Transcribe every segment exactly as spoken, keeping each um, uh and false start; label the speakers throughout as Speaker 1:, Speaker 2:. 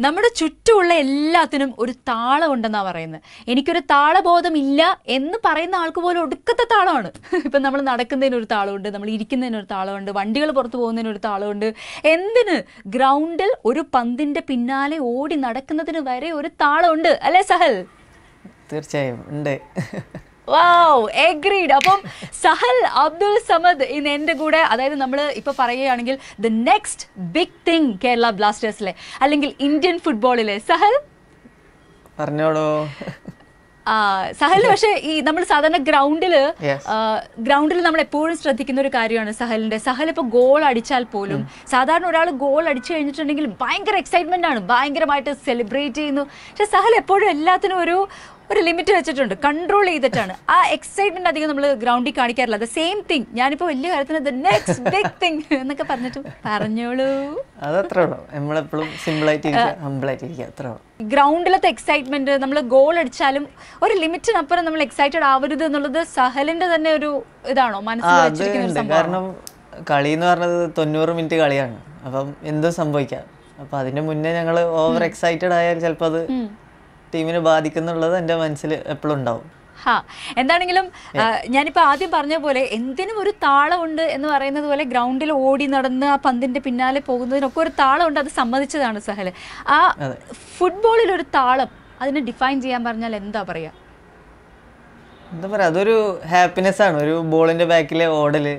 Speaker 1: നമ്മുടെ ചുറ്റുമുള്ള എല്ലാത്തിനും ഒരു താളമുണ്ടെന്നാണ് പറയുന്നത്. എനിക്കൊരു താളബോധമില്ല എന്ന് പറയുന്ന ആൾക്ക് പോലും ഒടുക്കത്തെ താളമാണ്. ഇപ്പം നമ്മൾ നടക്കുന്നതിന് ഒരു താളമുണ്ട്, നമ്മൾ ഇരിക്കുന്നതിന് ഒരു താളമുണ്ട്, വണ്ടികൾ പുറത്ത് പോകുന്നതിന് ഒരു താളമുണ്ട്. എന്തിന് ഗ്രൗണ്ടിൽ ഒരു പന്തിൻ്റെ പിന്നാലെ ഓടി നടക്കുന്നതിന് വരെ ഒരു താളമുണ്ട് അല്ലേ സഹൽ?
Speaker 2: തീർച്ചയായും ഉണ്ട്.
Speaker 1: Wow, agreed. അപ്പം സഹൽ അബ്ദുൽ സമദ് ഇന്ന് എൻ്റെ കൂടെ, അതായത് നമ്മൾ ഇപ്പോൾ പറയുകയാണെങ്കിൽ the next big thing Kerala ബ്ലാസ്റ്റേഴ്സിലെ അല്ലെങ്കിൽ ഇന്ത്യൻ ഫുട്ബോളിലെ സഹൽ
Speaker 2: പറഞ്ഞോളൂ.
Speaker 1: സഹലിന് പക്ഷേ ഈ നമ്മൾ സാധാരണ ഗ്രൗണ്ടിൽ ഗ്രൗണ്ടിൽ നമ്മൾ എപ്പോഴും ശ്രദ്ധിക്കുന്ന ഒരു കാര്യമാണ് സഹലിന്റെ. സഹൽ ഇപ്പോൾ ഗോൾ അടിച്ചാൽ പോലും സാധാരണ ഒരാൾ ഗോൾ അടിച്ചു കഴിഞ്ഞിട്ടുണ്ടെങ്കിൽ ഭയങ്കര എക്സൈറ്റ്മെന്റ് ആണ്, ഭയങ്കരമായിട്ട് സെലിബ്രേറ്റ് ചെയ്യുന്നു. പക്ഷെ സഹൽ എപ്പോഴും എല്ലാത്തിനും ഒരു ഒരു ലിമിറ്റ് വെച്ചിട്ടുണ്ട്, കൺട്രോൾ ചെയ്തിട്ടാണ്. ആ എക്സൈറ്റ്മെന്റ് അധികം നമ്മൾ ഗ്രൗണ്ടിൽ കാണിക്കാറില്ല. ദ സെയിം തിങ് ഞാനിപ്പോൾ വലിയ കാര്യത്തിന് ദ നെക്സ്റ്റ് ബിഗ് തിങ് എന്നൊക്കെ പറഞ്ഞിട്ട് പറഞ്ഞോളൂ.
Speaker 2: അതത്രേ ഉള്ളൂ. നമ്മളെപ്പോഴും സിമ്പിളായിട്ട്
Speaker 1: ഗ്രൗണ്ടിലത്തെ എക്സൈറ്റ്മെന്റ്, നമ്മൾ ഗോൾ അടിച്ചാലും ഒരു ലിമിറ്റിനപ്പുറം നമ്മൾ എക്സൈറ്റഡ് ആവരുത് എന്നുള്ളത് സഹലിന്റെ തന്നെ ഒരു ഇതാണോ മനസ്സിൽ വെച്ചിരിക്കുന്ന ഒരു സംഭവം?
Speaker 2: കാരണം കളി എന്ന് പറഞ്ഞത് തൊണ്ണൂറ് മിനിറ്റ് കളിയാണ്, അപ്പം എന്തും സംഭവിക്കാം. അപ്പം അതിന് മുന്നേ ഞങ്ങൾ ഓവർ എക്സൈറ്റഡ് ആയാൽ ചിലപ്പോൾ അത് ടീമിനെ ബാധിക്കുന്നുള്ളത് എൻ്റെ മനസ്സിൽ എപ്പോഴും ഉണ്ടാവും.
Speaker 1: ഹാ, എന്താണെങ്കിലും ഞാനിപ്പോൾ ആദ്യം പറഞ്ഞ പോലെ എന്തിനും ഒരു താളമുണ്ട് എന്ന് പറയുന്നത് പോലെ ഗ്രൗണ്ടിൽ ഓടി നടന്ന് ആ പന്തിൻ്റെ പിന്നാലെ പോകുന്നതിനൊക്കെ ഒരു താളമുണ്ട്. അത് സമ്മതിച്ചതാണ് സഹൽ. ആ ഫുട്ബോളിൽ ഒരു താളം അതിനെ ഡിഫൈൻ ചെയ്യാൻ പറഞ്ഞാൽ എന്താ പറയുക?
Speaker 2: എന്താ പറയുക, അതൊരു ഹാപ്പിനെസ് ആണ്. ഒരു ബോളിൻ്റെ ബാക്കിലെ ഓടല്,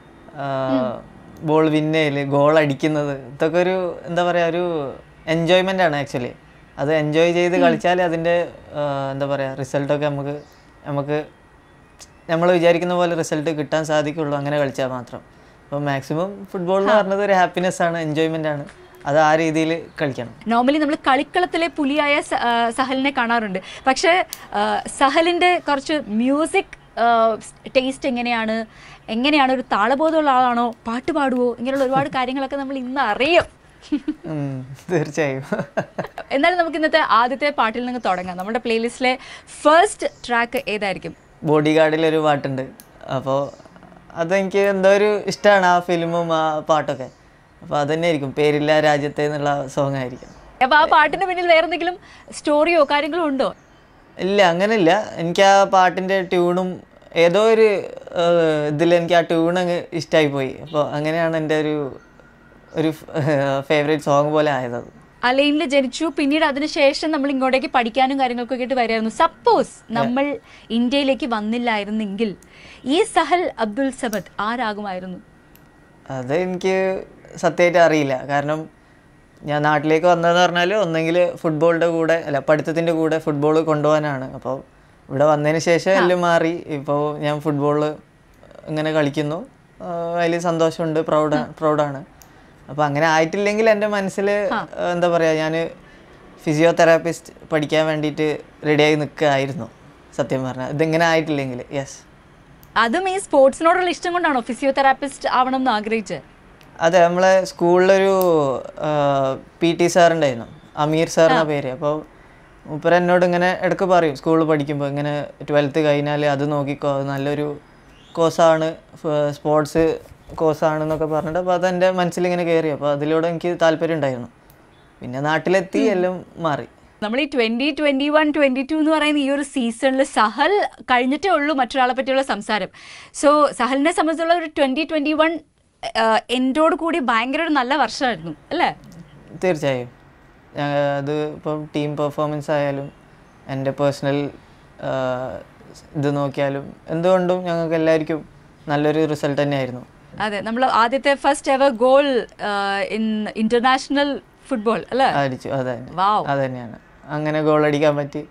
Speaker 2: ബോൾ വിൻ ചെയ്യല്, ഗോൾ അടിക്കുന്നത്, ഇതൊക്കെ ഒരു എന്താ പറയുക ഒരു എൻജോയ്മെൻ്റ് ആണ് ആക്ച്വലി. അത് എൻജോയ് ചെയ്ത് കളിച്ചാൽ അതിൻ്റെ എന്താ പറയുക റിസൾട്ടൊക്കെ നമുക്ക് നമുക്ക് നമ്മൾ വിചാരിക്കുന്ന പോലെ റിസൾട്ട് കിട്ടാൻ സാധിക്കുള്ളൂ അങ്ങനെ കളിച്ചാൽ മാത്രം. അപ്പോൾ മാക്സിമം ഫുട്ബോൾ എന്ന് പറഞ്ഞത് ഒരു ഹാപ്പിനെസ് ആണ്, എൻജോയ്മെൻ്റ് ആണ്. അത് ആ രീതിയിൽ കളിക്കണം.
Speaker 1: നോർമലി നമ്മൾ കളിക്കളത്തിലെ പുലിയായ സഹലിനെ കാണാറുണ്ട്. പക്ഷേ സഹലിൻ്റെ കുറച്ച് മ്യൂസിക് ടേസ്റ്റ് എങ്ങനെയാണ്, എങ്ങനെയാണ് ഒരു താളബോധമുള്ള ആളാണോ, പാട്ട് പാടുവോ, ഇങ്ങനെയുള്ള ഒരുപാട് കാര്യങ്ങളൊക്കെ നമ്മൾ ഇന്ന് അറിയും.
Speaker 2: തീർച്ചയായും.
Speaker 1: എന്നാലും നമുക്ക് ഇന്നത്തെ ആദ്യത്തെ പാട്ടിൽ നിന്ന് തുടങ്ങാം. നമ്മുടെ പ്ലേലിസ്റ്റിലെ ഫസ്റ്റ് ട്രാക്ക് ഏതായിരിക്കും?
Speaker 2: ബോഡി ഗാർഡിലൊരു പാട്ടുണ്ട്. അപ്പോൾ അതെനിക്ക് എന്തോ ഒരു ഇഷ്ടമാണ്, ആ ഫിലിമും ആ പാട്ടൊക്കെ. അപ്പോൾ അതുതന്നെ ആയിരിക്കും, പേരില്ല രാജ്യത്തെ എന്നുള്ള സോങ് ആയിരിക്കും.
Speaker 1: അപ്പോൾ ആ പാട്ടിൻ്റെ പിന്നിൽ വേറെ എന്തെങ്കിലും സ്റ്റോറിയോ കാര്യങ്ങളോ ഉണ്ടോ?
Speaker 2: ഇല്ല, അങ്ങനെയില്ല. എനിക്ക് ആ പാട്ടിൻ്റെ ട്യൂണും ഏതോ ഒരു ഇതിൽ എനിക്ക് ആ ട്യൂൺ അങ്ങ് ഇഷ്ടമായി പോയി. അപ്പോൾ അങ്ങനെയാണ് എൻ്റെ ഒരു ഒരു ഫേവറേറ്റ് സോങ് പോലെ ആയത്.
Speaker 1: അലൈനിൽ ജനിച്ചു, പിന്നീട് അതിനുശേഷം നമ്മൾ ഇങ്ങോട്ടേക്ക് പഠിക്കാനും കാര്യങ്ങൾക്കൊക്കെ ആയിട്ട് വരികയായിരുന്നു. സപ്പോസ് നമ്മൾ ഇന്ത്യയിലേക്ക് വന്നില്ലായിരുന്നെങ്കിൽ ഈ സഹൽ അബ്ദുൽ സമദ് ആരാകുമായിരുന്നു?
Speaker 2: അത് എനിക്ക് സത്യമായിട്ട് അറിയില്ല. കാരണം ഞാൻ നാട്ടിലേക്ക് വന്നതെന്ന് പറഞ്ഞാൽ ഒന്നെങ്കിൽ ഫുട്ബോളിൻ്റെ കൂടെ അല്ല പഠിത്തത്തിൻ്റെ കൂടെ ഫുട്ബോൾ കൊണ്ടുപോകാനാണ്. അപ്പോൾ ഇവിടെ വന്നതിന് ശേഷം എല്ലാം മാറി. ഇപ്പോൾ ഞാൻ ഫുട്ബോൾ ഇങ്ങനെ കളിക്കുന്നു, അതിൽ സന്തോഷമുണ്ട്, പ്രൗഡാ പ്രൗഡാണ്. അപ്പോൾ അങ്ങനെ ആയിട്ടില്ലെങ്കിൽ എൻ്റെ മനസ്സിൽ എന്താ പറയുക, ഞാൻ ഫിസിയോതെറാപ്പിസ്റ്റ് പഠിക്കാൻ വേണ്ടിയിട്ട് റെഡിയായി നിൽക്കുകയായിരുന്നു സത്യം പറഞ്ഞാൽ, ഇതെങ്ങനെ ആയിട്ടില്ലെങ്കിൽ. യെസ്.
Speaker 1: അതും ഈ സ്പോർട്സിനോടുള്ള ഇഷ്ടം കൊണ്ടാണോ ഫിസിയോതെറാപ്പിസ്റ്റ് ആവണം എന്ന് ആഗ്രഹിച്ചത്?
Speaker 2: അതെ, നമ്മളെ സ്കൂളിലൊരു പി ടി സാർ ഉണ്ടായിരുന്നു, അമീർ സാറിൻ്റെ പേര്. അപ്പോൾ മൂപ്പര് എന്നോട് ഇങ്ങനെ ഇടയ്ക്ക് പറയും സ്കൂളിൽ പഠിക്കുമ്പോൾ, ഇങ്ങനെ ട്വൽത്ത് കഴിഞ്ഞാൽ അത് നോക്കിക്കോ, അത് നല്ലൊരു കോഴ്സാണ്, സ്പോർട്സ് കോഴ്സാണെന്നൊക്കെ പറഞ്ഞിട്ട്. അപ്പോൾ അതെൻ്റെ മനസ്സിലിങ്ങനെ കയറി. അപ്പോൾ അതിലൂടെ എനിക്ക് താല്പര്യം ഉണ്ടായിരുന്നു. പിന്നെ നാട്ടിലെത്തി എല്ലാം മാറി.
Speaker 1: നമ്മൾ ഈ twenty twenty one twenty two എന്ന് പറയുന്ന ഈ ഒരു സീസണിൽ സഹൽ കഴിഞ്ഞിട്ടേ ഉള്ളൂ മറ്റൊരാളെ പറ്റിയുള്ള സംസാരം. സോ സഹലിനെ സംബന്ധിച്ചുള്ള ഒരു ട്വന്റി ട്വന്റി വൺ എൻഡോട് കൂടി ഭയങ്കര ഒരു നല്ല വർഷമായിരുന്നു അല്ലേ?
Speaker 2: തീർച്ചയായും. അത് ഇപ്പം ടീം പെർഫോമൻസ് ആയാലും എൻ്റെ പേഴ്സണൽ ഇത് നോക്കിയാലും എന്തുകൊണ്ടും ഞങ്ങൾക്ക് എല്ലാവർക്കും നല്ലൊരു റിസൾട്ട് തന്നെയായിരുന്നു.
Speaker 1: അതെ, നമ്മൾ ആദ്യത്തെ first ever goal in international football അല്ലേ
Speaker 2: അടിച്ചു. അതെ, അത് തന്നെയാണ്. അങ്ങനെ ഗോൾ അടിക്കാൻ പറ്റി,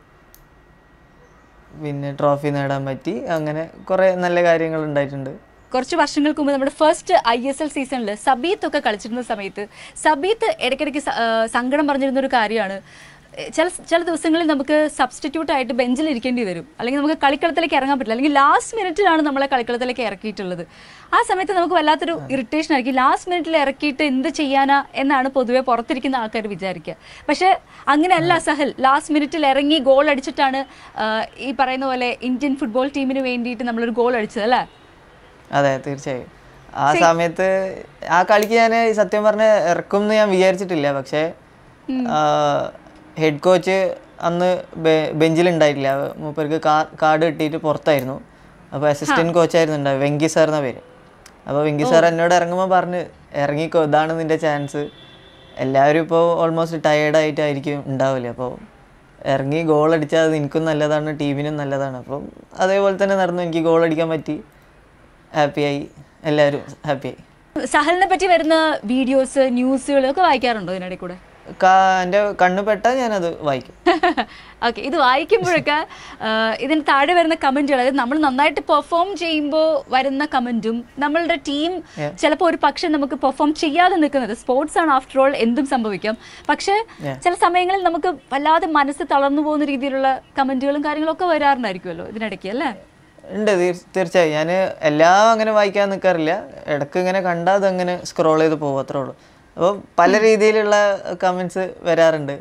Speaker 2: പിന്നെ ട്രോഫി നേടാൻ പറ്റി, അങ്ങനെ കുറേ നല്ല കാര്യങ്ങൾ ഉണ്ടായിട്ടുണ്ട്.
Speaker 1: കുറച്ച് വർഷങ്ങൾക്ക് മുമ്പ് നമ്മുടെ ഫസ്റ്റ് ഐ എസ് എൽ സീസണിൽ സബീത്ത് ഒക്കെ കളിച്ചിരുന്ന സമയത്ത് സബീത്ത് ഇടയ്ക്കിടയ്ക്ക് സങ്കടം പറഞ്ഞിരുന്ന ഒരു കാര്യമാണ്, ചില ചില ദിവസങ്ങളിൽ നമുക്ക് സബ്സ്റ്റിറ്റ്യൂട്ട് ആയിട്ട് ബെഞ്ചിൽ ഇരിക്കേണ്ടി വരും, അല്ലെങ്കിൽ നമുക്ക് കളിക്കളത്തിലേക്ക് ഇറങ്ങാൻ പറ്റില്ല, അല്ലെങ്കിൽ ലാസ്റ്റ് മിനിറ്റിലാണ് നമ്മളെ കളിക്കളത്തിലേക്ക് ഇറക്കിയിട്ടുള്ളത്. ആ സമയത്ത് നമുക്ക് വല്ലാത്തൊരു ഇറിറ്റേഷൻ ആയിരിക്കും, ലാസ്റ്റ് മിനിറ്റിൽ ഇറക്കിയിട്ട് എന്ത് ചെയ്യാനാ എന്നാണ് പൊതുവെ പുറത്തിരിക്കുന്ന ആൾക്കാർ വിചാരിക്കുക. പക്ഷേ അങ്ങനെയല്ല സഹൽ, ലാസ്റ്റ് മിനിറ്റിൽ ഇറങ്ങി ഗോൾ അടിച്ചിട്ടാണ് ഈ പറയുന്ന പോലെ ഇന്ത്യൻ ഫുട്ബോൾ ടീമിന് വേണ്ടിയിട്ട് നമ്മളൊരു ഗോൾ അടിച്ചത് അല്ലേ?
Speaker 2: അതെ, തീർച്ചയായും. ആ സമയത്ത് ആ കളിക്ക് ഞാൻ സത്യം പറഞ്ഞ ഇറക്കും എന്ന് ഞാൻ വിചാരിച്ചിട്ടില്ല. പക്ഷേ ഹെഡ് കോച്ച് അന്ന് ബെഞ്ചിലുണ്ടായിട്ടില്ല, മൂപ്പർക്ക് കാർഡ് കിട്ടിയിട്ട് പുറത്തായിരുന്നു. അപ്പോൾ അസിസ്റ്റൻറ്റ് കോച്ചായിരുന്നു ഉണ്ടാവും, വെങ്കി സാർ എന്ന പേര്. അപ്പോൾ വെങ്കി സാർ എന്നോട് ഇറങ്ങുമ്പോൾ പറഞ്ഞ് ഇറങ്ങിക്കോ, ഇതാണ് നിൻ്റെ ചാൻസ്. എല്ലാവരും ഇപ്പോൾ ഓൾമോസ്റ്റ് ടയേർഡായിട്ടായിരിക്കും ഉണ്ടാവില്ല, അപ്പോൾ ഇറങ്ങി ഗോൾ അടിച്ചാൽ അത് എനിക്കും നല്ലതാണ്, ടീമിനും നല്ലതാണ്. അപ്പം അതേപോലെ തന്നെ നടന്നു, എനിക്ക് ഗോൾ അടിക്കാൻ പറ്റി, ഹാപ്പിയായി, എല്ലാവരും ഹാപ്പിയായി.
Speaker 1: സഹലിനെ പറ്റി വരുന്ന വീഡിയോസ് ന്യൂസുകളൊക്കെ വായിക്കാറുണ്ടോ ഇതിനിടയിൽ കൂടെ?
Speaker 2: എൻ്റെ കണ്ണ് പെട്ടാൽ ഞാനത് വായിക്കും.
Speaker 1: ഓക്കെ, ഇത് വായിക്കുമ്പോഴൊക്കെ ഇതിന് താഴെ വരുന്ന കമന്റുകൾ, അതായത് നമ്മൾ നന്നായിട്ട് പെർഫോം ചെയ്യുമ്പോൾ വരുന്ന കമന്റും നമ്മളുടെ ടീം ചിലപ്പോൾ ഒരു പക്ഷെ നമുക്ക് പെർഫോം ചെയ്യാതെ നിൽക്കുന്നത്, സ്പോർട്സ് ആണ് ആഫ്റ്റർ ഓൾ, എന്തും സംഭവിക്കാം. പക്ഷെ ചില സമയങ്ങളിൽ നമുക്ക് വല്ലാതെ മനസ്സ് തളർന്നു പോകുന്ന രീതിയിലുള്ള കമന്റുകളും കാര്യങ്ങളൊക്കെ വരാറുണ്ടായിരിക്കുമല്ലോ ഇതിനിടയ്ക്ക്, അല്ലേ?
Speaker 2: ഉണ്ട്, തീർച്ചയായും. ഞാൻ എല്ലാം അങ്ങനെ വായിക്കാൻ നിൽക്കാറില്ല, ഇടയ്ക്ക് ഇങ്ങനെ കണ്ടാൽ അതങ്ങനെ സ്ക്രോൾ ചെയ്ത് പോകും, അത്രേ ഉള്ളൂ. അപ്പോൾ പല രീതിയിലുള്ള കമൻറ്റ്സ് വരാറുണ്ട്.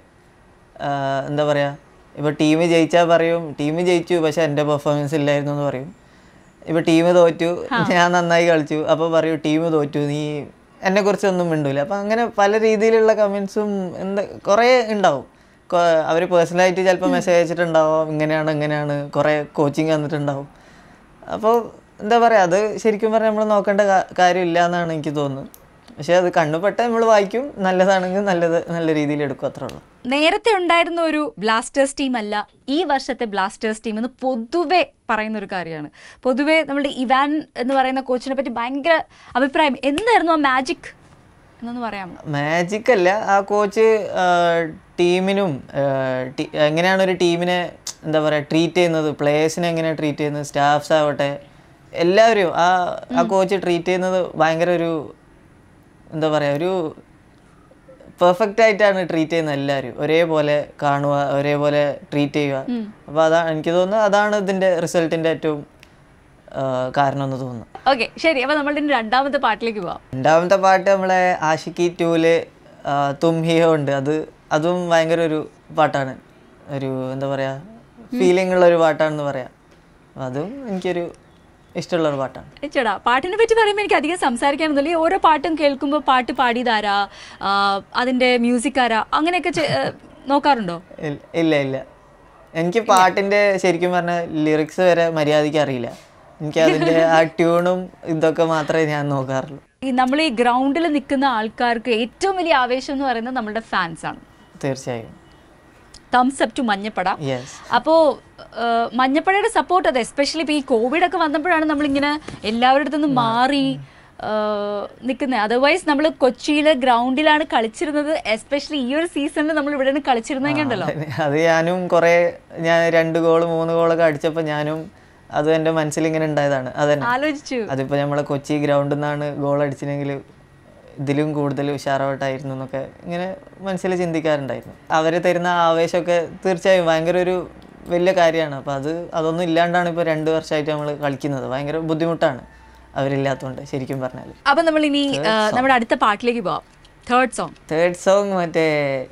Speaker 2: എന്താ പറയുക, ഇപ്പോൾ ടീം ജയിച്ചാൽ പറയും ടീം ജയിച്ചു പക്ഷെ എൻ്റെ പെർഫോമൻസ് ഇല്ലായിരുന്നു എന്ന് പറയും. ഇപ്പോൾ ടീം തോറ്റു, ഞാൻ നന്നായി കളിച്ചു, അപ്പോൾ പറയൂ ടീം തോറ്റു, നീ എന്നെക്കുറിച്ചൊന്നും മിണ്ടൂല. അപ്പോൾ അങ്ങനെ പല രീതിയിലുള്ള കമൻറ്റ്സും എന്താ കുറേ ഉണ്ടാവും. അവർ പേഴ്സണലായിട്ട് ചിലപ്പോൾ മെസ്സേജ് അയച്ചിട്ടുണ്ടാവും, ഇങ്ങനെയാണ് ഇങ്ങനെയാണ്, കുറേ കോച്ചിങ് തന്നിട്ടുണ്ടാവും. അപ്പോൾ എന്താ പറയുക, അത് ശരിക്കും പറഞ്ഞാൽ നമ്മൾ നോക്കേണ്ട കാര്യമില്ല എന്നാണ് എനിക്ക് തോന്നുന്നത്. പക്ഷെ അത് കണ്ണുപെട്ട നമ്മൾ വായിക്കും, നല്ലതാണെങ്കിൽ നല്ലത് നല്ല രീതിയിൽ എടുക്കും, അത്രേ ഉള്ളൂ.
Speaker 1: നേരത്തെ ഉണ്ടായിരുന്ന ഒരു ബ്ലാസ്റ്റേഴ്സ് ടീം അല്ല ഈ വർഷത്തെ ബ്ലാസ്റ്റേഴ്സ് ടീം എന്ന് പൊതുവെ പറയുന്ന ഒരു കാര്യമാണ്. പൊതുവെ നമ്മുടെ ഇവാൻ എന്ന് പറയുന്ന കോച്ചിനെ പറ്റി ഭയങ്കര അഭിപ്രായം. എന്തായിരുന്നു ആ മാജിക് എന്നൊന്ന് പറയാമോ?
Speaker 2: മാജിക് അല്ല, ആ കോച്ച് ടീമിനും എങ്ങനെയാണ് ഒരു ടീമിനെ എന്താ പറയുക ട്രീറ്റ് ചെയ്യുന്നത്, പ്ലേയേഴ്സിനെ എങ്ങനെയാണ് ട്രീറ്റ് ചെയ്യുന്നത്, സ്റ്റാഫ്സ് ആവട്ടെ എല്ലാവരും ആ ആ കോച്ച് ട്രീറ്റ് ചെയ്യുന്നത് ഭയങ്കര ഒരു എന്താ പറയുക, ഒരു പെർഫെക്റ്റ് ആയിട്ടാണ് ട്രീറ്റ് ചെയ്യുന്നത്. എല്ലാവരും ഒരേപോലെ കാണുക, ഒരേപോലെ ട്രീറ്റ് ചെയ്യുക. അപ്പോൾ അതാണ് എനിക്ക് തോന്നുന്നത്, അതാണ് ഇതിൻ്റെ റിസൾട്ടിൻ്റെ ഏറ്റവും കാരണം എന്ന് തോന്നുന്നു.
Speaker 1: ഓക്കെ, ശരി. അപ്പോൾ നമ്മളുടെ രണ്ടാമത്തെ പാട്ടിലേക്ക് പോവാം.
Speaker 2: രണ്ടാമത്തെ പാട്ട് നമ്മളെ ആഷിക്കി ടൂല് തും ഹിയോ ഉണ്ട്. അത് അതും ഭയങ്കര ഒരു പാട്ടാണ്, ഒരു എന്താ പറയുക ഫീലിംഗ് ഉള്ള ഒരു പാട്ടാണെന്ന് പറയാം. അതും എനിക്കൊരു ഇഷ്ടമുള്ളൊരു പാട്ടാണ്.
Speaker 1: ചേട്ടാ, പാട്ടിനെ പറ്റി പറയുമ്പോൾ എനിക്ക് അധികം സംസാരിക്കാനൊന്നുമില്ല. ഓരോ പാട്ടും കേൾക്കുമ്പോൾ പാട്ട് പാടിയതാരാ, അതിൻ്റെ മ്യൂസിക് ആരാ, അങ്ങനെയൊക്കെ നോക്കാറുണ്ടോ?
Speaker 2: ഇല്ല ഇല്ല, എനിക്ക് പാട്ടിൻ്റെ ശരിക്കും പറഞ്ഞാൽ ലിറിക്സ് വരെ മര്യാദയ്ക്ക് അറിയില്ല. എനിക്ക് അതിൻ്റെ ആ ട്യൂണും ഇതൊക്കെ മാത്രമേ ഞാൻ നോക്കാറുള്ളൂ.
Speaker 1: ഈ നമ്മൾ ഈ ഗ്രൗണ്ടിൽ നിൽക്കുന്ന ആൾക്കാർക്ക് ഏറ്റവും വലിയ ആവേശം എന്ന് പറയുന്നത് നമ്മുടെ ഫാൻസ് ആണ്.
Speaker 2: തീർച്ചയായും.
Speaker 1: Thumbs up to Manjappada. അപ്പോൾ മഞ്ഞപ്പടയുടെ സപ്പോർട്ട്, അത് എസ്പെഷ്യലി ഇപ്പോൾ ഈ കോവിഡ് ഒക്കെ വന്നപ്പോഴാണ് നമ്മളിങ്ങനെ എല്ലാവരുടെ അടുത്തുനിന്ന് മാറി നിൽക്കുന്നത്. അതർവൈസ് നമ്മൾ കൊച്ചിയിലെ ഗ്രൗണ്ടിലാണ് കളിച്ചിരുന്നത്. എസ്പെഷ്യലി ഈ ഒരു സീസണിൽ നമ്മൾ ഇവിടെയാണ് കളിച്ചിരുന്നെങ്കിൽ ഉണ്ടല്ലോ.
Speaker 2: അത് ഞാനും കുറേ ഞാൻ രണ്ട് ഗോള് മൂന്ന് ഗോളൊക്കെ അടിച്ചപ്പോൾ ഞാനും അത് എൻ്റെ മനസ്സിൽ ഇങ്ങനെ ഉണ്ടായതാണ്. അതന്നെ
Speaker 1: ആലോചിച്ചു,
Speaker 2: അതിപ്പോൾ നമ്മളെ കൊച്ചി ഗ്രൗണ്ടിൽ നിന്നാണ് ഗോൾ അടിച്ചില്ലെങ്കിൽ ഇതിലും കൂടുതൽ ഉഷാറാവട്ടായിരുന്നു എന്നൊക്കെ ഇങ്ങനെ മനസ്സിൽ ചിന്തിക്കാറുണ്ടായിരുന്നു. അവർ തരുന്ന ആവേശമൊക്കെ തീർച്ചയായും ഭയങ്കര ഒരു വലിയ കാര്യമാണ്. അപ്പോൾ അത് അതൊന്നും ഇല്ലാണ്ടാണ് ഇപ്പോൾ രണ്ട് വർഷമായിട്ട് നമ്മൾ കളിക്കുന്നത്. ഭയങ്കര ബുദ്ധിമുട്ടാണ് അവരില്ലാത്തതുകൊണ്ട് ശരിക്കും പറഞ്ഞാൽ.
Speaker 1: അപ്പം നമ്മൾ ഇനി നമ്മുടെ അടുത്ത പാട്ടിലേക്ക് പോവാം. തേർഡ് സോങ്
Speaker 2: തേർഡ് സോങ് മറ്റേ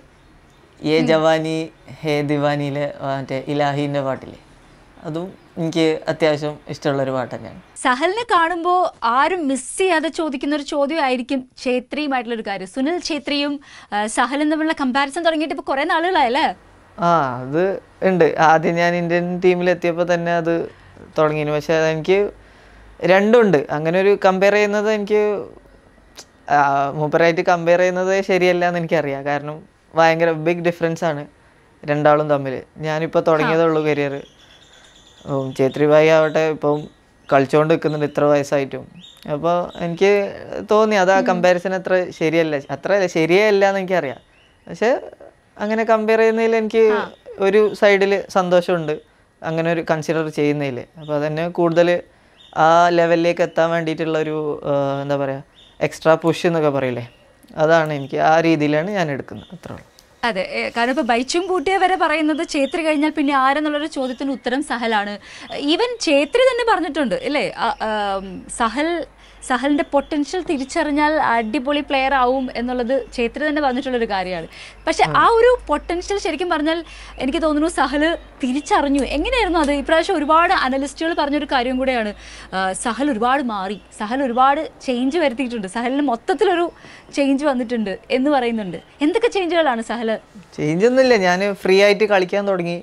Speaker 2: യേ ജവാനി ഹേ ദിവാനിയിലെ മറ്റേ ഇലാഹിൻ്റെ പാട്ടില്ലേ, അതും എനിക്ക് അത്യാവശ്യം ഇഷ്ടമുള്ളൊരു പാട്ട് തന്നെയാണ്.
Speaker 1: സഹലിനെ കാണുമ്പോൾ ആരും മിസ് ചെയ്യാതെ ചോദിക്കുന്ന ഒരു ചോദ്യമായിരിക്കും ഛേത്രിയുമായിട്ടുള്ളൊരു കാര്യം. സുനിൽ ഛേത്രിയും സഹലും തമ്മിലുള്ള കമ്പാരിസൺ തുടങ്ങിയിട്ട് ഇപ്പോൾ കുറേ നാളുകളായല്ലേ?
Speaker 2: ആ, അത് ഉണ്ട്. ആദ്യം ഞാൻ ഇന്ത്യൻ ടീമിലെത്തിയപ്പോൾ തന്നെ അത് തുടങ്ങിയിരുന്നു. പക്ഷേ എനിക്ക് രണ്ടുമുണ്ട്. അങ്ങനെ ഒരു കമ്പയർ ചെയ്യുന്നത് എനിക്ക് മൂപ്പറായിട്ട് കമ്പയർ ചെയ്യുന്നത് ശരിയല്ല എന്ന് എനിക്കറിയാം. കാരണം ഭയങ്കര ബിഗ് ഡിഫറൻസ് ആണ് രണ്ടാളും തമ്മിൽ. ഞാനിപ്പോൾ തുടങ്ങിയതേ ഉള്ളൂ കരിയർ. ഛേത്രി ഭായി ആവട്ടെ ഇപ്പം കളിച്ചുകൊണ്ട് നിൽക്കുന്നുണ്ട് ഇത്ര വയസ്സായിട്ടും. അപ്പോൾ എനിക്ക് തോന്നി അത് ആ കമ്പാരിസൺ അത്ര ശരിയല്ല, അത്ര ശരിയേ അല്ല എന്ന് എനിക്കറിയാം. പക്ഷെ അങ്ങനെ കമ്പയർ ചെയ്യുന്നതിൽ എനിക്ക് ഒരു സൈഡിൽ സന്തോഷമുണ്ട്, അങ്ങനെ ഒരു കൺസിഡർ ചെയ്യുന്നതിൽ. അപ്പോൾ അതന്നെ കൂടുതൽ ആ ലെവലിലേക്ക് എത്താൻ വേണ്ടിയിട്ടുള്ള ഒരു എന്താ പറയുക എക്സ്ട്രാ പുഷ് എന്നൊക്കെ പറയില്ലേ, അതാണ് എനിക്ക് ആ രീതിയിലാണ് ഞാൻ എടുക്കുന്നത്, അത്രേ ഉള്ളൂ.
Speaker 1: അതെ, കാരണം ഇപ്പോൾ ബൈച്ചും കൂട്ടിയ വരെ പറയുന്നത് ഛേത്രി കഴിഞ്ഞാൽ പിന്നെ ആരെന്നുള്ളൊരു ചോദ്യത്തിന് ഉത്തരം സഹലാണ്. ഈവൻ ഛേത്രി തന്നെ പറഞ്ഞിട്ടുണ്ട് അല്ലേ, സഹൽ സഹലിൻ്റെ പൊട്ടൻഷ്യൽ തിരിച്ചറിഞ്ഞാൽ അടിപൊളി പ്ലെയർ ആവും എന്നുള്ളത് ഛേത്രി തന്നെ പറഞ്ഞിട്ടുള്ളൊരു കാര്യമാണ്. പക്ഷെ ആ ഒരു പൊട്ടൻഷ്യൽ ശരിക്കും പറഞ്ഞാൽ എനിക്ക് തോന്നുന്നു സഹല് തിരിച്ചറിഞ്ഞു. എങ്ങനെയായിരുന്നു അത്? ഇപ്രാവശ്യം ഒരുപാട് അനലിസ്റ്റുകൾ പറഞ്ഞൊരു കാര്യം കൂടെയാണ്, സഹൽ ഒരുപാട് മാറി, സഹൽ ഒരുപാട് ചേഞ്ച് വരുത്തിയിട്ടുണ്ട്, സഹലിന് മൊത്തത്തിലൊരു ചേഞ്ച് വന്നിട്ടുണ്ട് എന്ന് പറയുന്നുണ്ട്. എന്തൊക്കെ ചേഞ്ചുകളാണ് സഹൽ
Speaker 2: ചേഞ്ച് ഒന്നുമില്ല, ഞാൻ ഫ്രീ ആയിട്ട് കളിക്കാൻ തുടങ്ങി.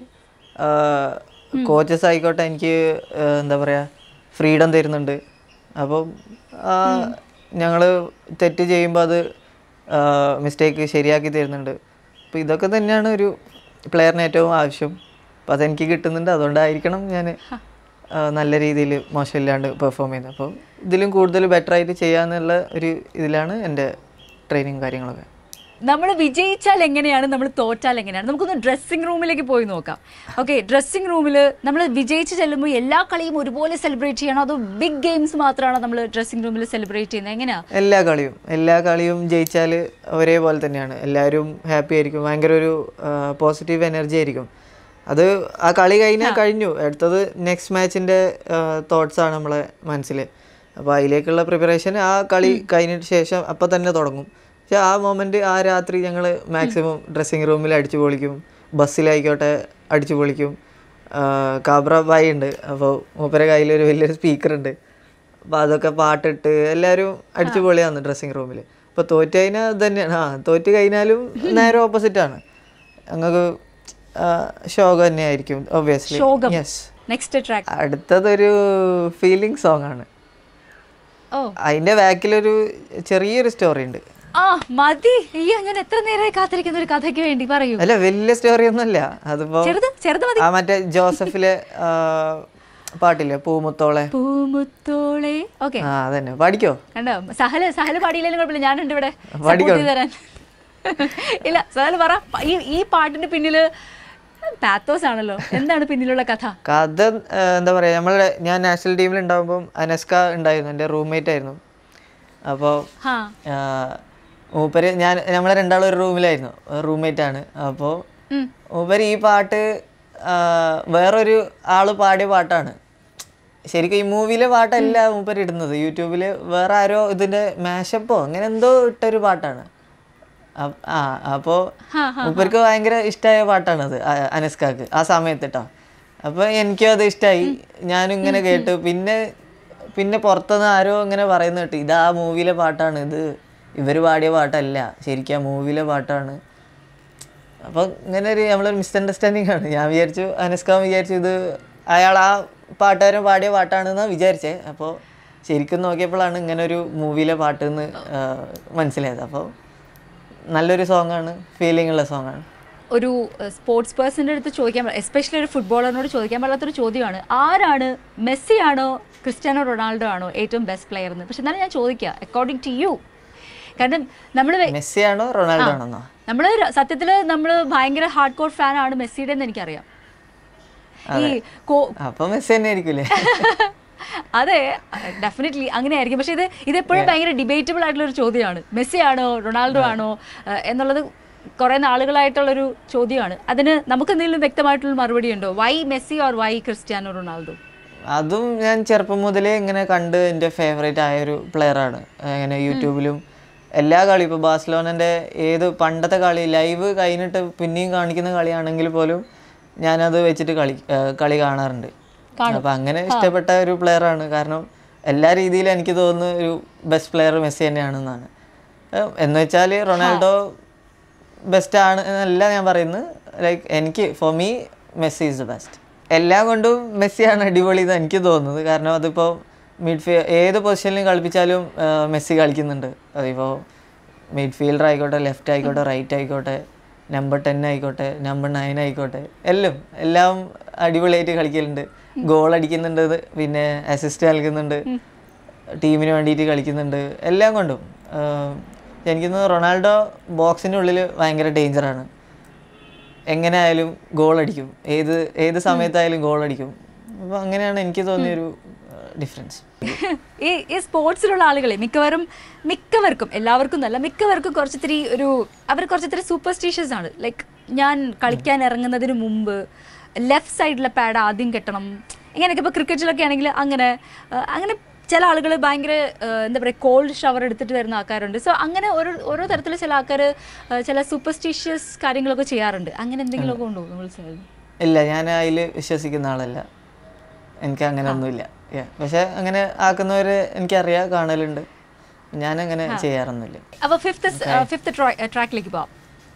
Speaker 2: കോച്ചസ് ആയിക്കോട്ടെ എനിക്ക് എന്താ പറയുക ഫ്രീഡം തരുന്നുണ്ട്. അപ്പം ഞങ്ങൾ തെറ്റ് ചെയ്യുമ്പോൾ അത് മിസ്റ്റേക്ക് ശരിയാക്കി തരുന്നുണ്ട്. അപ്പോൾ ഇതൊക്കെ തന്നെയാണ് ഒരു പ്ലെയറിന് ഏറ്റവും ആവശ്യം. അപ്പോൾ അതെനിക്ക് കിട്ടുന്നുണ്ട്. അതുകൊണ്ടായിരിക്കണം ഞാൻ നല്ല രീതിയിൽ മോശമില്ലാണ്ട് പെർഫോം ചെയ്യുന്നത്. അപ്പോൾ ഇതിലും കൂടുതൽ ബെറ്റർ ആയിട്ട് ചെയ്യാന്നുള്ള ഒരു ഇതിലാണ് എൻ്റെ ട്രെയിനിങ് കാര്യങ്ങളൊക്കെ.
Speaker 1: നമ്മൾ വിജയിച്ചാൽ എങ്ങനെയാണ്, നമ്മൾ തോറ്റാൽ എങ്ങനെയാണ്? നമുക്കൊന്ന് ഡ്രസ്സിംഗ് റൂമിലേക്ക് പോയി നോക്കാം. ഓക്കെ, ഡ്രസ്സിംഗ് റൂമിൽ നമ്മൾ വിജയിച്ച് ചെല്ലുമ്പോൾ എല്ലാ കളിയും ഒരുപോലെ സെലിബ്രേറ്റ് ചെയ്യണോ അതോ ബിഗ് ഗെയിംസ് മാത്രമാണോ നമ്മൾ ഡ്രസ്സിംഗ് റൂമിൽ സെലിബ്രേറ്റ് ചെയ്യുന്നത്? എങ്ങനെയാണ്?
Speaker 2: എല്ലാ കളിയും എല്ലാ കളിയും ജയിച്ചാൽ ഒരേപോലെ തന്നെയാണ്. എല്ലാവരും ഹാപ്പി ആയിരിക്കും, ഭയങ്കര ഒരു പോസിറ്റീവ് എനർജി ആയിരിക്കും. അത് ആ കളി കഴിഞ്ഞാൽ കഴിഞ്ഞു, അടുത്തത് നെക്സ്റ്റ് മാച്ചിൻ്റെ തോട്ട്സാണ് നമ്മളെ മനസ്സിൽ. അപ്പോൾ അതിലേക്കുള്ള പ്രിപ്പറേഷൻ ആ കളി കഴിഞ്ഞിട്ട് ശേഷം അപ്പം തന്നെ തുടങ്ങും. പക്ഷെ ആ മൊമെൻറ്റ് ആ രാത്രി ഞങ്ങൾ മാക്സിമം ഡ്രസ്സിങ് റൂമിൽ അടിച്ചു പൊളിക്കും, ബസ്സിലായിക്കോട്ടെ അടിച്ചു പൊളിക്കും. കാബ്ര ബായി ഉണ്ട്, അപ്പോൾ മൂപ്പരെ കയ്യിലൊരു വലിയൊരു സ്പീക്കറുണ്ട്. അപ്പോൾ അതൊക്കെ പാട്ടിട്ട് എല്ലാവരും അടിച്ചു പൊളിയാണ് ഡ്രസ്സിങ് റൂമിൽ. അപ്പോൾ തോറ്റ് കഴിഞ്ഞാൽ ഇത് തന്നെയാണ്. ആ തോറ്റ് കഴിഞ്ഞാലും നേരെ ഓപ്പോസിറ്റാണ്, ഞങ്ങൾക്ക് ശോകം തന്നെയായിരിക്കും ഒബ്വിയസ്ലി. യെസ്.
Speaker 1: നെക്സ്റ്റ് ട്രാക്ക്
Speaker 2: അടുത്തതൊരു ഫീലിംഗ് സോങ് ആണ്. അതിൻ്റെ ബാക്കിലൊരു ചെറിയൊരു സ്റ്റോറി ഉണ്ട്.
Speaker 1: ആ മതി, അയ്യോ ഞാൻ എത്ര നേരമായി കാത്തിരിക്കുന്ന ഒരു കഥയ്ക്ക് വേണ്ടി പറയൂ.
Speaker 2: അല്ല വലിയ സ്റ്റോറി ഒന്നുമല്ല, അതിപ്പോ ആ മറ്റേ ജോസഫിലെ പാട്ടില്ലേ പൂമുത്തോളെ
Speaker 1: പൂമുത്തോളെ. ഓക്കെ,
Speaker 2: ആ അതന്നെ പാടിക്കോ.
Speaker 1: കണ്ടോ, സഹല് സഹല് പാടിയില്ലെങ്കിലും കുഴപ്പമില്ല, ഞാനുണ്ട് ഇവിടെ തരാൻ. ഇല്ല സഹല് പറ, ഈ ഈ പാട്ടിന്റെ പിന്നില് പാത്തോസ് ആണല്ലോ, എന്താണ് പിന്നിലുള്ള കഥ?
Speaker 2: കഥ എന്താ പറയാ, നമ്മളെ ഞാൻ നാഷണൽ ടീമിൽ ഉണ്ടാകുമ്പോൾ അനസ്ക ഉണ്ടായിരുന്നു, എൻ്റെ റൂംമേറ്റ് ആയിരുന്നു. അപ്പോൾ മൂപ്പര് ഞാൻ നമ്മളെ രണ്ടാളും ഒരു റൂമിലായിരുന്നു, റൂംമേറ്റ് ആണ്. അപ്പോൾ മൂപ്പര് ഈ പാട്ട് വേറൊരു ആള് പാടിയ പാട്ടാണ്. ശരിക്കും ഈ മൂവിയിലെ പാട്ടല്ല മൂപ്പര് ഇടുന്നത്, യൂട്യൂബിൽ വേറെ ആരോ ഇതിൻ്റെ മാഷപ്പോ അങ്ങനെ എന്തോ ഇട്ടൊരു പാട്ടാണ്. ആ അപ്പോൾ മൂപ്പർക്ക് ഭയങ്കര ഇഷ്ടമായ പാട്ടാണത് അനസ്കാക്ക് ആ സമയത്ത് കേട്ടോ. അപ്പോൾ എനിക്കും അത് ഇഷ്ടമായി, ഞാനും ഇങ്ങനെ കേട്ടു. പിന്നെ പിന്നെ പുറത്തുനിന്ന് ആരോ ഇങ്ങനെ പറയുന്ന കേട്ടു, ഇത് ആ മൂവിയിലെ പാട്ടാണ്, ഇത് ഇവർ പാടിയ പാട്ടല്ല, ശരിക്കും ആ മൂവിയിലെ പാട്ടാണ്. അപ്പോൾ ഇങ്ങനെ ഒരു നമ്മളൊരു മിസ്അണ്ടർസ്റ്റാൻഡിങ് ആണ്. ഞാൻ വിചാരിച്ചു അനസ്ക വിചാരിച്ചു ഇത് അയാൾ ആ പാട്ടുകാരൻ പാടിയ പാട്ടാണെന്നാണ് വിചാരിച്ചത്. അപ്പോൾ ശരിക്കും നോക്കിയപ്പോഴാണ് ഇങ്ങനെ ഒരു മൂവിയിലെ പാട്ട് എന്ന് മനസ്സിലായത്. അപ്പോൾ നല്ലൊരു സോങ്ങാണ്, ഫീലിംഗ് ഉള്ള സോങ്ങാണ്.
Speaker 1: ഒരു സ്പോർട്സ് പേഴ്സൻ്റെ അടുത്ത് ചോദിക്കാൻ, എസ്പെഷ്യലി ഒരു ഫുട്ബോളറിനോട് ചോദിക്കാൻ പാടാത്തൊരു ചോദ്യമാണ്, ആരാണ്, മെസ്സി ആണോ ക്രിസ്ത്യാനോ റൊണാൾഡോ ആണോ ഏറ്റവും ബെസ്റ്റ് പ്ലെയർ എന്ന്? പക്ഷെ എന്നാലും ഞാൻ ചോദിക്കാം, അക്കോർഡിംഗ് ടു യു, കാരണം നമ്മൾ
Speaker 2: മെസ്സി ആണോ റൊണാൾഡോ ആണോ?
Speaker 1: നമ്മൾ സത്യത്തിൽ നമ്മൾ ഭയങ്കര ഹാർഡ് കോർ ഫാൻ ആണ് മെസ്സിയുടെ എന്ന് എനിക്കറിയാം. ഈ
Speaker 2: അപ്പോൾ മെസ്സി തന്നെ ആയിരിക്കില്ലേ?
Speaker 1: അതെ, ഡെഫിനറ്റ്ലി അങ്ങനെ ആയിരിക്കും. പക്ഷെ ഇത് ഇതെപ്പോഴും ഭയങ്കര ഡിബേറ്റബിൾ ആയിട്ടുള്ള ഒരു ചോദ്യമാണ്, മെസ്സി ആണോ റൊണാൾഡോ ആണോ എന്നുള്ളത് കുറേ നാളുകളായിട്ടുള്ളൊരു ചോദ്യമാണ്. അതിന് നമുക്ക് എന്തെങ്കിലും വ്യക്തമായിട്ടുള്ള മറുപടി ഉണ്ടോ? Why Messi or why Cristiano Ronaldo?
Speaker 2: അതും ഞാൻ ചെറുപ്പം മുതലേ ഇങ്ങനെ കണ്ട് എൻ്റെ ഫേവറേറ്റ് ആയൊരു പ്ലെയറാണ്. ഇങ്ങനെ യൂട്യൂബിലും എല്ലാ കളി, ഇപ്പോൾ ബാഴ്സലോണൻ്റെ ഏത് പണ്ടത്തെ കളി ലൈവ് കഴിഞ്ഞിട്ട് പിന്നെയും കാണിക്കുന്ന കളിയാണെങ്കിൽ പോലും ഞാനത് വെച്ചിട്ട് കളി കളി കാണാറുണ്ട്. അപ്പം അങ്ങനെ ഇഷ്ടപ്പെട്ട ഒരു പ്ലെയറാണ്. കാരണം എല്ലാ രീതിയിലും എനിക്ക് തോന്നുന്നു ഒരു ബെസ്റ്റ് പ്ലെയർ മെസ്സി തന്നെയാണെന്നാണ്. എന്ന് വെച്ചാൽ റൊണാൾഡോ ബെസ്റ്റ് ആണ് എന്നല്ല ഞാൻ പറയുന്നത്, ലൈക്ക് എനിക്ക് for me Messi is the best. എല്ലാം കൊണ്ടും മെസ്സിയാണ് അടിപൊളി എന്ന് എനിക്ക് തോന്നുന്നത്. കാരണം അതിപ്പോൾ മിഡ്ഫീ ഏത് പൊസിഷനിലും കളിപ്പിച്ചാലും മെസ്സി കളിക്കുന്നുണ്ട്. അതിപ്പോൾ മിഡ്ഫീൽഡർ ആയിക്കോട്ടെ, ലെഫ്റ്റ് ആയിക്കോട്ടെ, റൈറ്റ് ആയിക്കോട്ടെ, നമ്പർ ടെൻ ആയിക്കോട്ടെ, നമ്പർ നയൻ ആയിക്കോട്ടെ, എല്ലാം എല്ലാം അടിപൊളിയായിട്ട് കളിക്കലുണ്ട്. ഗോൾ അടിക്കുന്നുണ്ട്, പിന്നെ അസിസ്റ്റ് നൽകുന്നുണ്ട്, ടീമിന് വേണ്ടിയിട്ട് കളിക്കുന്നുണ്ട്. എല്ലാം കൊണ്ടും എനിക്ക് തോന്നുന്നു റൊണാൾഡോ ബോക്സിൻ്റെ ഉള്ളിൽ ഭയങ്കര ഡേഞ്ചറാണ്. എങ്ങനെ ആയാലും ഗോൾ അടിക്കും, ഏത് ഏത് സമയത്തായാലും ഗോൾ അടിക്കും. അപ്പോൾ അങ്ങനെയാണ് എനിക്ക് തോന്നിയൊരു ഡിഫറൻസ്.
Speaker 1: ഈ ഈ സ്പോർട്സിലുള്ള ആളുകളെ മിക്കവാറും മിക്കവർക്കും എല്ലാവർക്കും നല്ല മിക്കവർക്കും കുറച്ചിത്തിരി ഒരു അവർ കുറച്ചിത്തിരി സൂപ്പർസ്റ്റീഷ്യസ് ആണ്. ലൈക്ക് ഞാൻ കളിക്കാൻ ഇറങ്ങുന്നതിന് മുമ്പ് ലെഫ്റ്റ് സൈഡിലെ പാഡ് ആദ്യം കെട്ടണം, ഇങ്ങനെയൊക്കെ. ഇപ്പോൾ ക്രിക്കറ്റിലൊക്കെ ആണെങ്കിൽ അങ്ങനെ അങ്ങനെ ചില ആളുകൾ ഭയങ്കര എന്താ പറയുക കോൾഡ് ഷവർ എടുത്തിട്ട് വരുന്ന ആൾക്കാരുണ്ട്. സോ അങ്ങനെ ഓരോ ഓരോ തരത്തിൽ ചില ആൾക്കാർ ചില സൂപ്പർസ്റ്റീഷ്യസ് കാര്യങ്ങളൊക്കെ ചെയ്യാറുണ്ട്. അങ്ങനെ എന്തെങ്കിലുമൊക്കെ ഉണ്ടോ നമ്മൾ?
Speaker 2: ഇല്ല, ഞാൻ അതിൽ വിശ്വസിക്കുന്ന ആളല്ല, എനിക്ക് അങ്ങനെ ഒന്നുമില്ല. പക്ഷെ അങ്ങനെ ആക്കുന്നവര് എനിക്കറിയാം, കാണലുണ്ട്. ഞാൻ അങ്ങനെ ചെയ്യാറൊന്നുമില്ല.
Speaker 1: അപ്പോൾ ഫിഫ്ത്ത് ഫിഫ്ത്ത് ട്രാക്കിലേക്ക് പോവാം.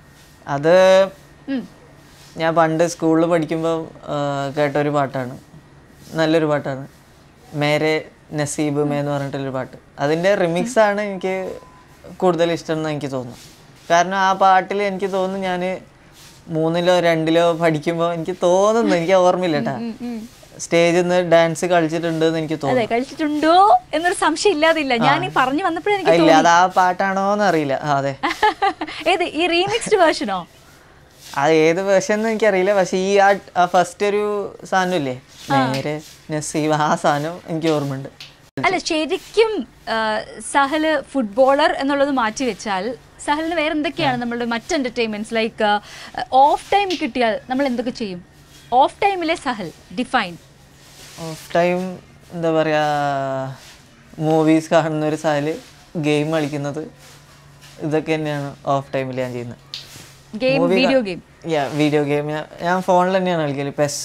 Speaker 2: അത് ഞാൻ പണ്ട് സ്കൂളിൽ പഠിക്കുമ്പോൾ കേട്ടൊരു പാട്ടാണ്, നല്ലൊരു പാട്ടാണ്, മേരെ നസീബ് മേ എന്ന് പറഞ്ഞിട്ടൊരു പാട്ട്. അതിൻ്റെ റിമിക്സാണ് എനിക്ക് കൂടുതൽ ഇഷ്ടം എന്ന് എനിക്ക് തോന്നുന്നു. കാരണം ആ പാട്ടിൽ എനിക്ക് തോന്നുന്നു ഞാൻ മൂന്നിലോ രണ്ടിലോ പഠിക്കുമ്പോൾ എനിക്ക് തോന്നുന്നു, എനിക്ക് ഓർമ്മയില്ല കേട്ടാ, സ്റ്റേജിൽ നിന്ന് ഡാൻസ് കളിച്ചിട്ടുണ്ട് എന്ന് എനിക്ക് തോന്നുന്നു.
Speaker 1: കളിച്ചിട്ടുണ്ടോ എന്നൊരു സംശയം ഇല്ലാതില്ല. ഞാൻ ഈ പറഞ്ഞു വന്നപ്പോഴേ
Speaker 2: ഇല്ല, അത് ആ പാട്ടാണോ എന്ന് അറിയില്ല. അതെ,
Speaker 1: ഏത് ഈ റീമിക്സ്ഡ് വേർഷനോ?
Speaker 2: അത് ഏത് വേർഷൻ എന്ന് എനിക്കറിയില്ല. പക്ഷെ ഈ ആ ഫസ്റ്റ് ഒരു സാധനം ഇല്ലേ, നേരെ നസീബ്, ആ സാധനം എനിക്ക് ഓർമ്മയുണ്ട്.
Speaker 1: അല്ല, ശരിക്കും സഹല് ഫുട്ബോളർ എന്നുള്ളത് മാറ്റി വെച്ചാൽ സഹലിന് വേറെ എന്തൊക്കെയാണ് നമ്മളുടെ മറ്റ് എന്റർടൈൻമെന്റ്സ്? ലൈക്ക് ഓഫ് ടൈം കിട്ടിയാൽ നമ്മൾ എന്തൊക്കെ ചെയ്യും? ഓഫ് ടൈമിലെ സഹൽ ഡിഫൈൻ.
Speaker 2: ഓഫ് ടൈം എന്താ പറയുക, മൂവീസ് കാണുന്ന ഒരു സഹല്, ഗെയിം കളിക്കുന്നത്, ഇതൊക്കെ തന്നെയാണ് ഓഫ് ടൈമിൽ ഞാൻ ചെയ്യുന്നത്.
Speaker 1: Game, video game.
Speaker 2: Yeah, video game. ഞാൻ ഫോണിൽ തന്നെയാണ് കളിക്കല്. പെസ്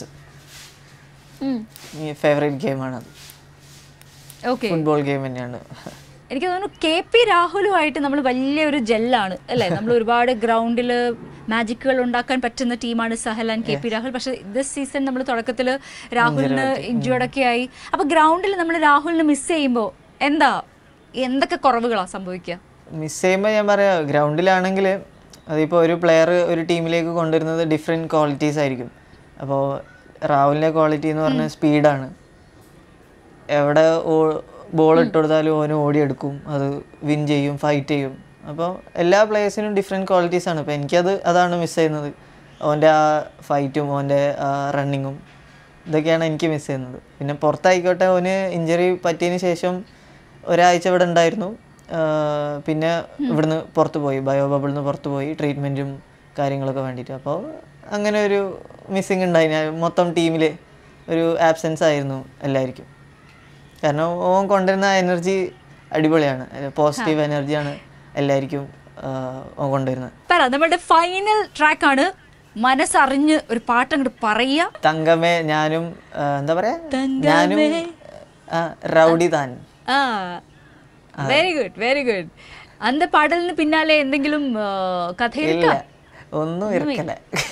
Speaker 2: ഫേവറേറ്റ് ഗെയിമാണത്.
Speaker 1: ഓക്കെ,
Speaker 2: ഫുട്ബോൾ ഗെയിം തന്നെയാണ്.
Speaker 1: എനിക്ക് തോന്നുന്നു കെ പി രാഹുലുമായിട്ട് നമ്മൾ വലിയൊരു ജെല്ലാണ് അല്ലേ? നമ്മൾ ഒരുപാട് ഗ്രൗണ്ടിൽ മാജിക്കുകൾ ഉണ്ടാക്കാൻ പറ്റുന്ന ടീമാണ് Sahal and K P Rahul. പക്ഷെ ദിസ് സീസൺ നമ്മൾ തുടക്കത്തിൽ രാഹുലിന് ഇഞ്ചുർഡൊക്കെ ആയി. അപ്പൊ ഗ്രൗണ്ടിൽ നമ്മൾ രാഹുലിന് മിസ് ചെയ്യുമ്പോൾ എന്താ എന്തൊക്കെ കുറവുകളാണ് സംഭവിക്കുക?
Speaker 2: മിസ് ചെയ്യുമ്പോൾ ഞാൻ പറയാം, ഗ്രൗണ്ടിലാണെങ്കിൽ അതിപ്പോൾ ഒരു പ്ലെയർ ഒരു ടീമിലേക്ക് കൊണ്ടുവരുന്നത് ഡിഫറെൻറ്റ് ക്വാളിറ്റീസ് ആയിരിക്കും. അപ്പോൾ രാഹുലിൻ്റെ ക്വാളിറ്റി എന്ന് പറഞ്ഞാൽ സ്പീഡാണ്. എവിടെ ബോൾ ഇട്ട് കൊടുത്താലും ഓന് ഓടിയെടുക്കും, അത് വിൻ ചെയ്യും, ഫൈറ്റ് ചെയ്യും. അപ്പോൾ എല്ലാ പ്ലേയേഴ്സിനും ഡിഫറെൻറ്റ് ക്വാളിറ്റീസാണ്. അപ്പോൾ എനിക്കത് അതാണ് മിസ് ചെയ്യുന്നത്. ഓൻ്റെ ആ ഫൈറ്റും ഓൻ്റെ ആ റണ്ണിങ്ങും ഇതൊക്കെയാണ് എനിക്ക് മിസ് ചെയ്യുന്നത്. പിന്നെ പുറത്തായിക്കോട്ടെ, ഓന് ഇഞ്ചറി പറ്റിയതിന് ശേഷം ഒരാഴ്ച ഇവിടെ ഉണ്ടായിരുന്നു. പിന്നെ ഇവിടുന്ന് പുറത്ത് പോയി, ബയോ ബബിളിൽ നിന്ന് പുറത്ത് പോയി ട്രീറ്റ്മെൻറ്റും കാര്യങ്ങളൊക്കെ വേണ്ടിയിട്ട്. അപ്പോൾ അങ്ങനെ ഒരു മിസ്സിങ് ഉണ്ടായി. മൊത്തം ടീമിൽ ഒരു ആബ്സെൻസ് ആയിരുന്നു എല്ലാവർക്കും. കാരണം ഓൻ കൊണ്ടുവരുന്ന എനർജി അടിപൊളിയാണ്, പോസിറ്റീവ് എനർജിയാണ് എല്ലാവർക്കും ഓൻ കൊണ്ടുവരുന്നത്.
Speaker 1: നമ്മുടെ ഫൈനൽ ട്രാക്കാണ്, മനസ്സറിഞ്ഞ് ഒരു പാട്ട് അങ്ങോട്ട് പറയുക.
Speaker 2: തങ്കമേ ഞാനും എന്താ പറയാ, ഞാനും റൗഡി താൻ.
Speaker 1: ആ, വെരി ഗുഡ്, വെരി ഗുഡ്. അന്ത പാടലിന് പിന്നാലെ എന്തെങ്കിലും കഥയില്ല?
Speaker 2: ഒന്നും ഇരിക്കല.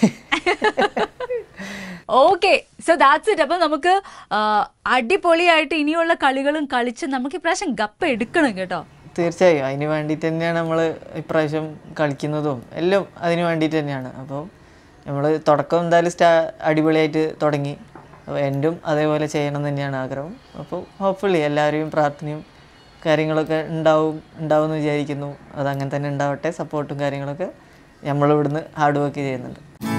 Speaker 1: Okay, so that's it. അപ്പം നമുക്ക് അടിപൊളിയായിട്ട് ഇനിയുള്ള കളികളും കളിച്ച് നമുക്ക് ഇപ്രാവശ്യം ഗപ്പ് എടുക്കണം കേട്ടോ.
Speaker 2: തീർച്ചയായും, അതിന് വേണ്ടിയിട്ട് തന്നെയാണ് നമ്മൾ ഇപ്രാവശ്യം കളിക്കുന്നതും എല്ലാം അതിന് വേണ്ടിയിട്ട് തന്നെയാണ്. അപ്പോൾ നമ്മൾ തുടക്കം എന്തായാലും സ്റ്റാ അടിപൊളിയായിട്ട് തുടങ്ങി. അപ്പോൾ എൻഡും അതേപോലെ ചെയ്യണം തന്നെയാണ് ആഗ്രഹം. അപ്പോൾ ഹോപ്പ്ഫുള്ളി എല്ലാവരെയും പ്രാർത്ഥനയും കാര്യങ്ങളൊക്കെ ഉണ്ടാവും ഉണ്ടാവും എന്ന് വിചാരിക്കുന്നു. അതങ്ങനെ തന്നെ ഉണ്ടാവട്ടെ. സപ്പോർട്ടും കാര്യങ്ങളൊക്കെ നമ്മളിവിടുന്ന് ഹാർഡ് വർക്ക് ചെയ്യുന്നുണ്ട്.